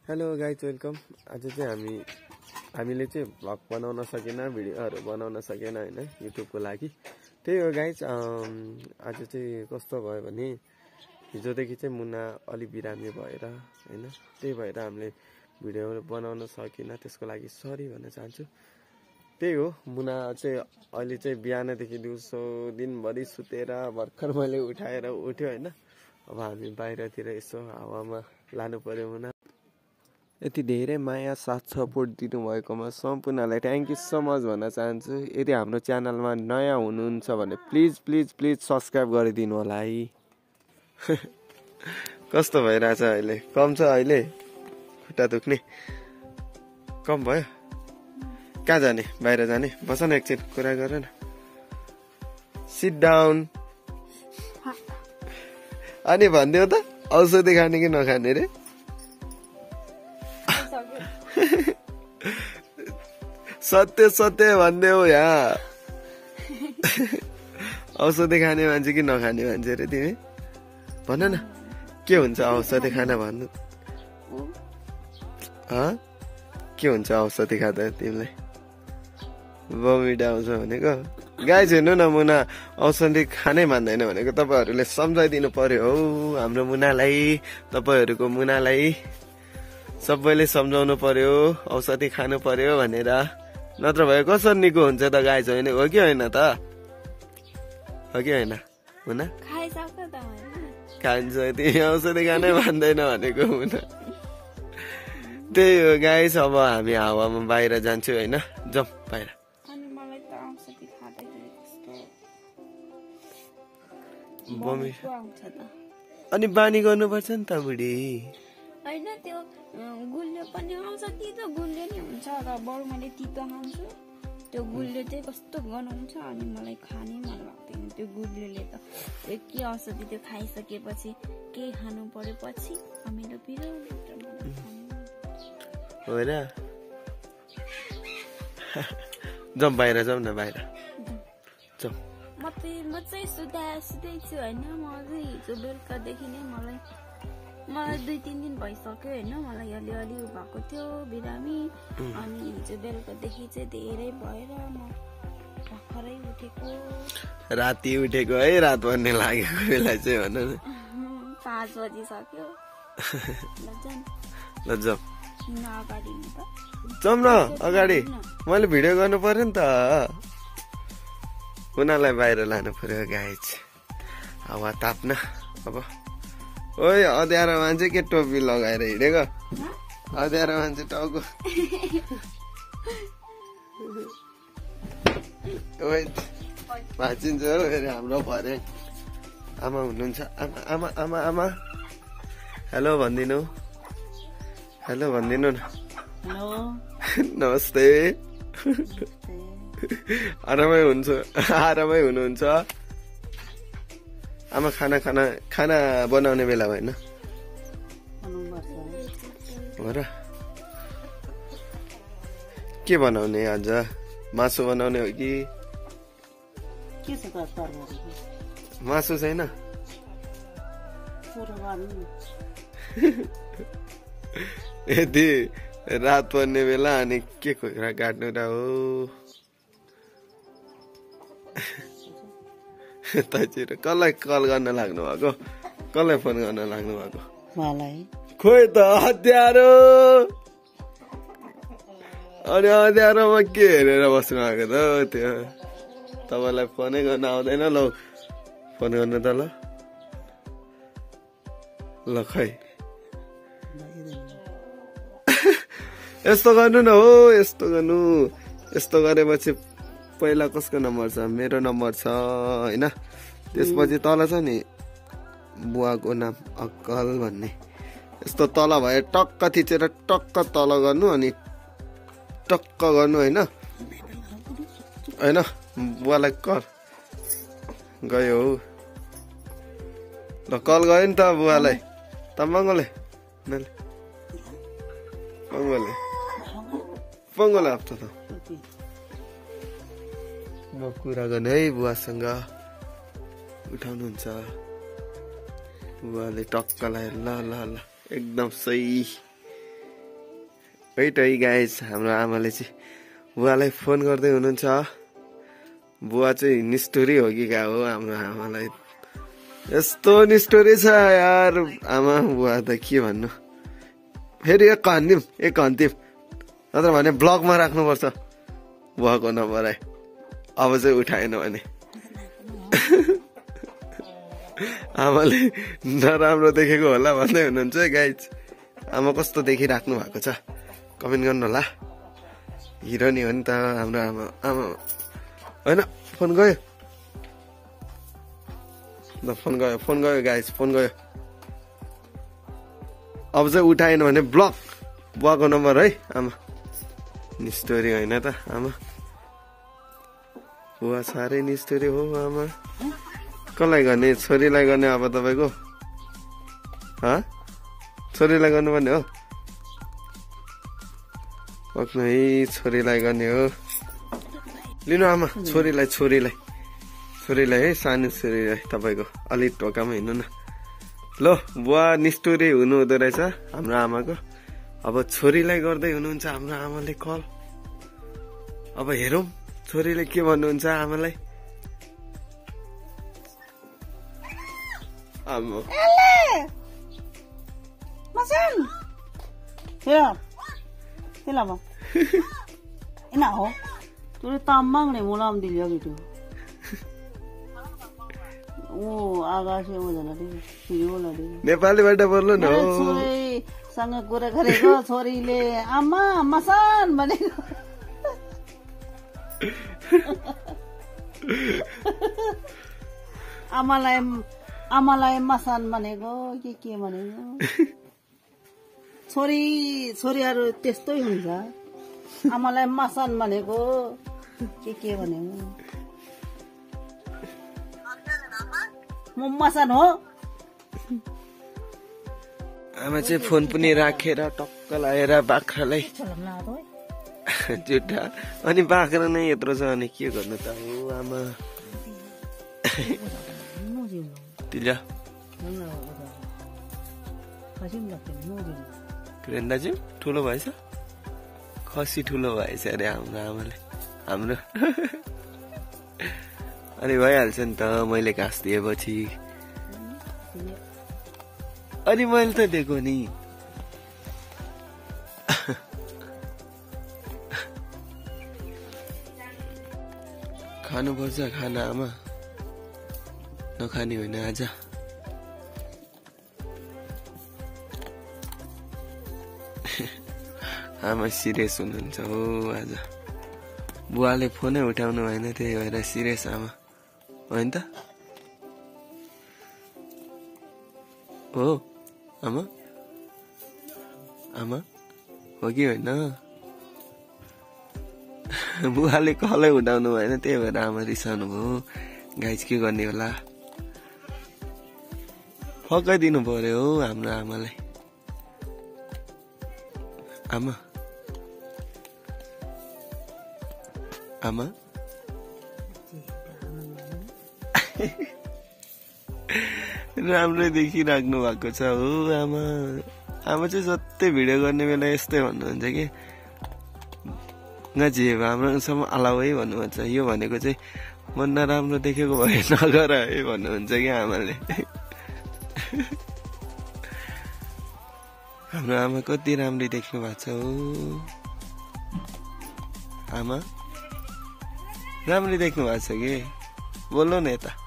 Hello guys welcome. आज चाहिँ हामीले चाहिँ भ्लग बनाउन सकेन, भिडियोहरू बनाउन सकेन हैन युट्युबको लागि। त्यही हो गाइज। आज चाहिँ कस्तो भयो भने हिजोदेखि चाहिँ मुना अलि बिरामी भएर हैन, त्यही भएर हामीले भिडियो बनाउन सकेन, त्यसको लागि सरी भन्न चाहन्छु। त्यही हो, मुना चाहिँ अहिले चाहिँ बिहानदेखि दिउँसो दिनभरि सुतेर भर्खर मैले उठाएर उठ्यो हैन। अब हामी बाहिरतिर यसो हावामा लानु पर्यो। मुना यति धेरै माया साथ सपोर्ट दिनुभएकोमा सम्पूर्णलाई थ्याङ्क यू सो मच भन्न चाहन्छु। यदि हाम्रो च्यानलमा नयाँ हुनुहुन्छ भने प्लिज प्लिज प्लिज सब्सक्राइब गरिदिनु होला है। कस्तो भइरहेछ अहिले? कम छ अहिले? खुट्टा दुख्ने कम भयो? कहाँ जाने? बाहिर जाने? बस न एकछिन कुरा गर न। Sit down. अनि भनिदेऊ त, औषधि खाने कि नखाने रे? सत्य सत्य भनिदेऊ यहाँ। औषधि खाने मान्छे कि नखाने मान्छे रे तिमी? भन न, के हुन्छ औषधि खाना? भन्नु के हुन्छ औषधि खाँदा तिमीलाई? भमिट आउँछ भनेको? गाइज हेर्नु न, मुना औषधि खानै मान्दैन भनेको तपाईँहरूले सम्झाइदिनु पर्यो हौ हाम्रो मुनालाई। तपाईँहरूको मुनालाई सबैले सम्झाउनु पर्यो, औषधि खानु पर्यो भनेर, नत्र भए कसरी निको हुन्छ त गाइज? होइन हो कि होइन त? हो कि होइन मुना? खान्छ, तिमी औषधि खानै मान्दैन भनेको मुना। त्यही हो गाइज। अब हामी हावामा बाहिर जान्छु होइन, जाउँ बाहिर। अनि बानी गर्नुपर्छ नि त बुढी। होइन त्यो गुलियो पनि आउँछ, तितो गुलियो नि हुन्छ र बरु मैले तितो खान्छु। त्यो गुलियो चाहिँ कस्तो गनाउँछ, अनि मलाई खानै मन लाग्दैन त्यो गुलियोले त। के औषधि त्यो खाइसकेपछि के खानु पर्यो पछि मेरो पिरो हो र। जाउँ बाहिर, जाउँ न बाहिर जाउँ। म चाहिँ सुत्दै छु होइन। म अझै हिजो बेलुकादेखि नै मलाई 2-3 दिन भइसक्यो होइन, मलाई अलिअलि भएको थियो बिरामी। अनि हिजो बेलुकादेखि चाहिँ धेरै भएर म भर्खरै उठेको। राति उठेको है? रात भन्ने लागेको बेला चाहिँ भन न। 5 बजिसक्यो। ल जाउँ। अगाडि त जाउँ न अगाडि। मैले भिडियो गर्नु पर्यो नि त। मुनालाई बाहिर लानु पर्यो गाइज, हावा ताप्न। अब ओइ अँध्यारो मान्छे के टोपी लगाएर हिँडेको? अँध्यारो मान्छे टाउको। भाँचिन्छ फेरि हाम्रो भरे। आमा हुनुहुन्छ? आमा आमा आमा आमा हेलो भनिदिनु, हेलो भनिदिनु न। नमस्ते। आरामै हुनुहुन्छ? आमा खाना बनाउने बेला भएन हो र? के बनाउने आज? मासु बनाउने हो कि? मासु छैन? यदि रात पर्ने बेला अनि के कुरा काट्नु र हो? कसलाई कल गर्न लाग्नु भएको? कसलाई फोन गर्न लाग्नु भएको? मलाई। खोइ त हतियारो। अनि हतियारोमा के हेरेर बस्नु भएको त? त्यो तपाईँलाई फोनै गर्न आउँदैन? ल फोन गर्नु त। ल खै यस्तो गर्नु न हो, यस्तो गर्नु। यस्तो गरेपछि पहिला कसको नम्बर छ? मेरो नम्बर छ होइन। त्यसपछि तल छ नि बुवाको नाम अक्कल भन्ने। यस्तो तल भए टक्क थिचेर टक्क तल गर्नु, अनि टक्क गर्नु होइन। होइन बुवालाई कल गयो हौ। ल कल गयो नि त बुवालाई। तामाङले पङ्गोले हप्ता त म कुरा गर्ने है बुवासँग। उठाउनुहुन्छ बुवाले टक्क लाएर ल ल ल एकदम सही वेट है गाइस हाम्रो आमाले चाहिँ बुवालाई फोन गर्दै हुनुहुन्छ बुवा चाहिँ निष्ठुरी हो कि क्या हो हाम्रो आमालाई यस्तो निष्ठुरी छ यार आमा बुवा त के भन्नु फेरि एक अन्तिम नत्र भने ब्लगमा राख्नुपर्छ बुवाको नम्बर है अब चाहिँ उठाएन भने आमाले नराम्रो देखेको होला भन्दै हुनुहुन्छ गाइज आमा कस्तो देखिराख्नु भएको छ कमेन्ट गर्नु होला हिरो नि हो नि त हाम्रो आमा होइन फोन गयो फोन गयो गाइज फोन गयो अब चाहिँ उठाएन भने ब्लक बुवाको नम्बर है आमा निष्ठुरी होइन त आमा बुवा साह्रै निष्ठुरी हो आमा कसलाई गर्ने छोरीलाई गर्ने अब तपाईँको छोरीलाई गर्नुपर्ने हो पक्नु है छोरीलाई गर्ने हो लिनु आमा छोरीलाई है सानो छोरीलाई तपाईँको अलिक ढोकामा हिँड्नु न ल बुवा निष्ठुरी हुनु हुँदो रहेछ हाम्रो आमाको अब छोरीलाई गर्दै हुनुहुन्छ हाम्रो आमाले कल अब हेरौँ छोरीले के भन्नुहुन्छ आमालाई आमा Tamang nih mulam dilihat gitu. आकाश में मजा लगी फिरो लगी नेपाली बाटा बोल्नु न हो छोरी सँग कुरा गरेको छोरीले आमा मसान भनेको आमालाई मसान भनेको के भनेको छोरीहरू त्यस्तै हुन्छ आमालाई मसान भनेको के भनेको म मसान हो आमा चाहिँ फोन पनि राखेर टक्क लाएर बाख्रालाई जुट्टा अनि बाख्रा नै यत्रो छ अनि के गर्नु त हो आमा तिला दाजु ठुलो भएछ खसी ठुलो भएछ अरे हाम्रो आमाले हाम्रो अनि भइहाल्छ नि त मैले घाँस दिएपछि अनि मैले त दिएको नि खानुपर्छ खाना आमा नखाने होइन आज आमा सिरियस हुनुहुन्छ हो आज बुवाले फोनै उठाउनु भएन त्यही भएर सिरियस आमा होइन त हो आमा हो कि होइन बुवाले कलै उठाउनु भएन त्यही भएर आमा रिसाउनु भयो गाइज के गर्ने होला फकाइदिनु पर्यो हो हाम्रो आमालाई आमा राम्रै देखिराख्नु भएको छ हो आमा चाहिँ जति भिडियो गर्ने बेला यस्तै भन्नुहुन्छ कि नजिब हाम्रोसम्म अलाउ है भन्नुहुन्छ यो भनेको चाहिँ मन नराम्रो देखेको भए नगर है भन्नुहुन्छ कि आमाले हाम्रो आमा कति राम्रै देख्नु भएको छ हो आमा राम्रै देख्नु भएको छ कि बोल्नु न यता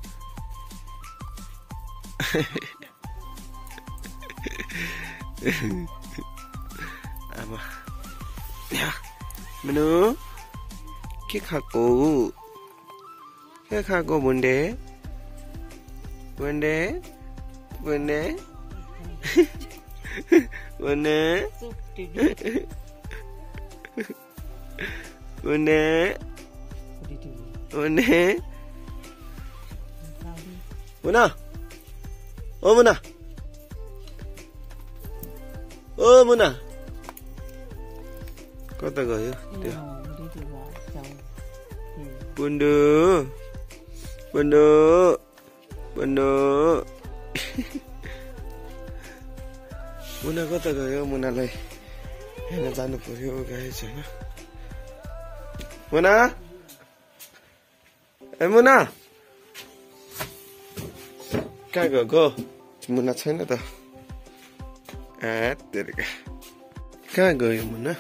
आमा मनु के खाएको बुन्डे बुन्डे बुन्डे बुन्डे बुन्डे बुन्डे मुना ओ मुना कता गयो त्यो बुन्डु मुना कता गयो मुनालाई हेर्न जानु पर्यो गाइस होइन मुना ए मुना कहाँ गएको मुना छैन त कहाँ गयो मुना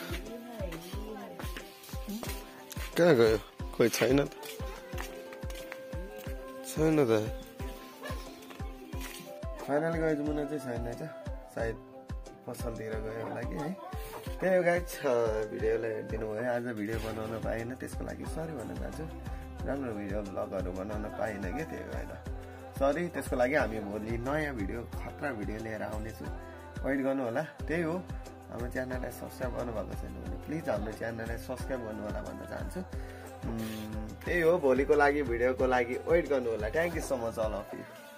कहाँ गयो कोही छैन त छैन त फाइनल गयो मुना चाहिँ छैन त सायद पसलतिर गयो होला कि है त्यही हो गाइस भिडियोलाई हेरिदिनु भयो आज भिडियो बनाउन पाएन त्यसको लागि सरी भन्न चाहन्छु राम्रो भिडियो भ्लगहरू बनाउन पाएन कि त्यही भएर सरी त्यसको लागि हामी भोलि नयाँ भिडियो खतरा भिडियो लिएर आउनेछु वेट गर्नु होला त्यही हो हाम्रो च्यानललाई सब्सक्राइब गर्नुभएको छैन भने प्लिज हाम्रो च्यानललाई सब्सक्राइब गर्नु होला भन्न चाहन्छु त्यही हो भोलिको लागि भिडियोको लागि वेट गर्नु होला thank you so much all of you